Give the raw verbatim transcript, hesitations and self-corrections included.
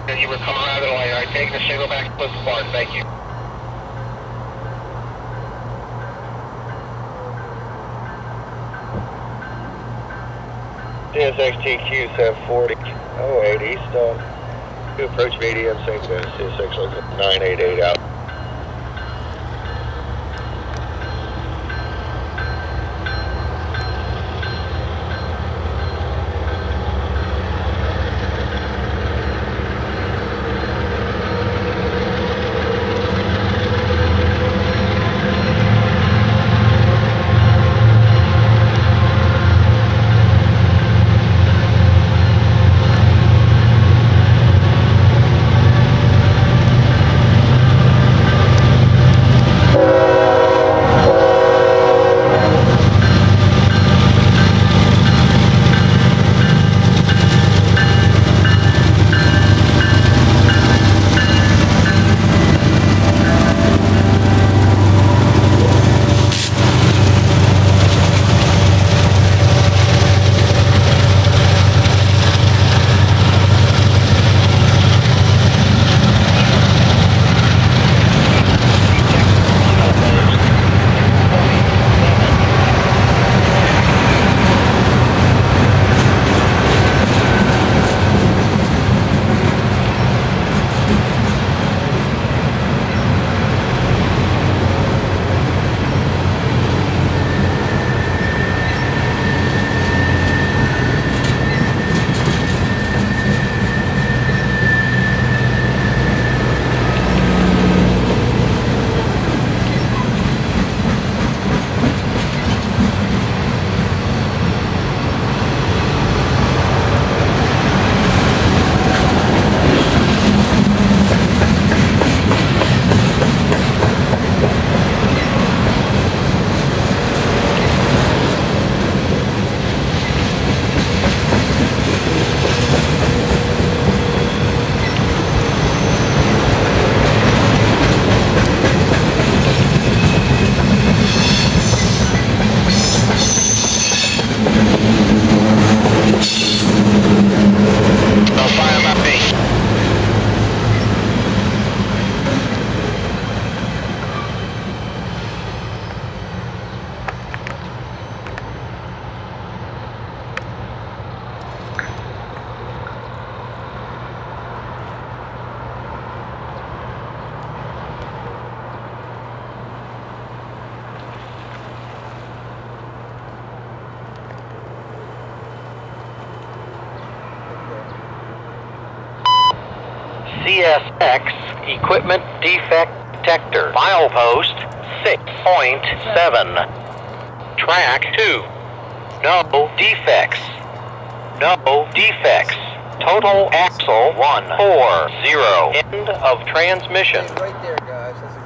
You were coming around the lane. All right, taking the signal back to the bar. Thank you. C S X T Q seven forty oh eight east on to approach V D M Saint Louis. C S X local nine eight eight out. C S X Equipment Defect Detector. Milepost six point seven. Track two. No defects. No defects. Total axle one four zero. End of transmission. Right there, guys. That's